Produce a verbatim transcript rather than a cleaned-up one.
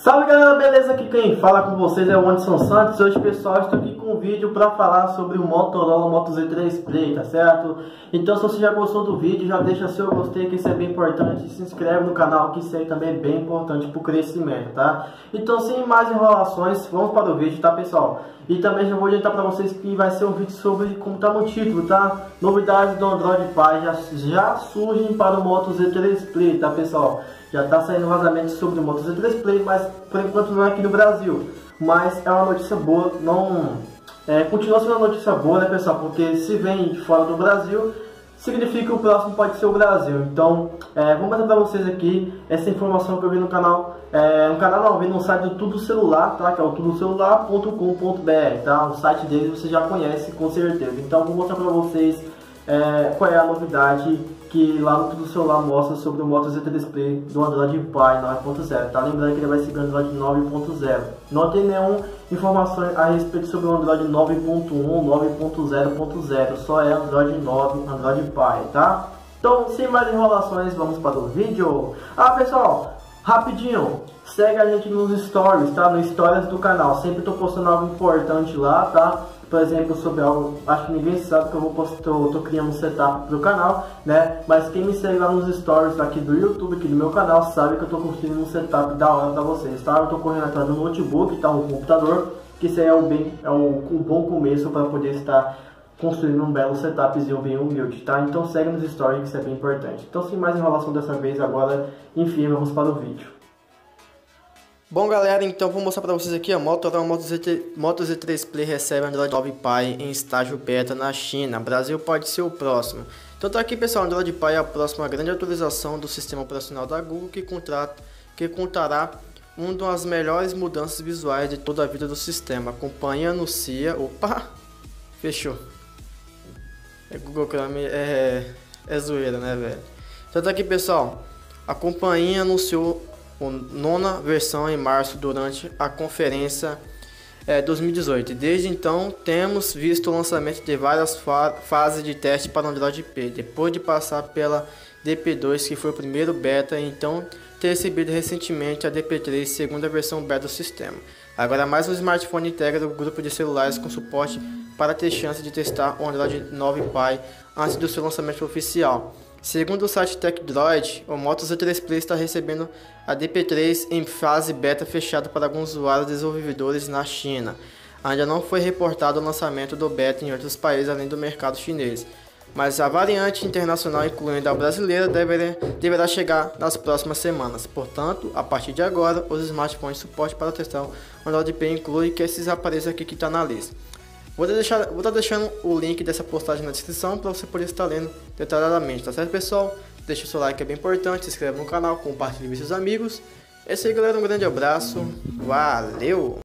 Salve galera, beleza? Aqui quem fala com vocês é o Anderson Santos. Hoje, pessoal, estou aqui com um vídeo para falar sobre o Motorola Moto Z três Play, tá certo? Então, se você já gostou do vídeo, já deixa seu gostei, que isso é bem importante. Se inscreve no canal, que isso aí também é bem importante para o crescimento, tá? Então, sem mais enrolações, vamos para o vídeo, tá, pessoal? E também já vou adiantar para vocês que vai ser um vídeo sobre, como tá no título, tá? Novidades do Android Pie já, já surgem para o Moto Z três Play, tá, pessoal? Já está saindo vazamento sobre o Moto Z três Play, mas por enquanto não é aqui no Brasil. Mas é uma notícia boa, não é, continua sendo uma notícia boa, né, pessoal? Porque se vem de fora do Brasil, significa que o próximo pode ser o Brasil. Então, é, vou mostrar para vocês aqui essa informação que eu vi no canal, é, no canal não, eu vi no site do Tudo Celular, tá? Que é o tudo celular ponto com ponto br, tá? O site deles você já conhece com certeza. Então, vou mostrar para vocês é, qual é a novidade que lá no Tudo Celular mostra sobre o Moto Z três Play do Android Pie nove ponto zero, tá? Lembrando que ele vai seguir o Android nove ponto zero. Não tem nenhuma informação a respeito sobre o Android nove ponto um, nove ponto zero ponto zero, só é Android nove, Android Pie, tá? Então, sem mais enrolações, vamos para o vídeo. Ah, pessoal, rapidinho, segue a gente nos stories, tá? Nos stories do canal, sempre tô postando algo importante lá, tá? Por exemplo, sobre algo, acho que ninguém sabe que eu vou postar, tô, tô criando um setup pro canal, né? Mas quem me segue lá nos stories aqui do YouTube, aqui do meu canal, sabe que eu tô construindo um setup da hora pra vocês, tá? Eu tô correndo atrás do notebook, tá? Um computador, que isso aí é um, bem, é um, um bom começo para poder estar construindo um belo setupzinho bem humilde, tá? Então segue nos stories, que isso é bem importante. Então, sem mais enrolação dessa vez, agora, enfim, vamos para o vídeo. Bom, galera, então vou mostrar para vocês aqui a Motorola Moto Z, Moto Z três Play recebe Android nove Pie em estágio beta na China. Brasil pode ser o próximo. Então tá aqui, pessoal, Android Pie é a próxima grande atualização do sistema operacional da Google que, contrata, que contará uma das melhores mudanças visuais de toda a vida do sistema. A companhia anuncia... Opa! Fechou. É Google Chrome, é, é zoeira, né, velho? Então tá aqui, pessoal. A companhia anunciou a nona versão em março durante a conferência é, dois mil e dezoito. Desde então temos visto o lançamento de várias fa fases de teste para o Android P. Depois de passar pela D P dois, que foi o primeiro beta, então ter recebido recentemente a D P três, segunda versão beta do sistema. Agora mais um smartphone integra o grupo de celulares com suporte para ter chance de testar o Android nove Pie antes do seu lançamento oficial. Segundo o site TechDroid, o Moto Z três Play está recebendo a D P três em fase beta fechada para alguns usuários desenvolvedores na China. Ainda não foi reportado o lançamento do beta em outros países além do mercado chinês, mas a variante internacional, incluindo a brasileira, deverá, deverá chegar nas próximas semanas. Portanto, a partir de agora, os smartphones de suporte para testar o Android P inclui que esses aparelhos aqui que está na lista. Vou deixar, vou estar deixando o link dessa postagem na descrição para você poder estar lendo detalhadamente, tá certo, pessoal? Deixa o seu like, é bem importante, se inscreve no canal, compartilhe com seus amigos. É isso aí, galera, um grande abraço, valeu!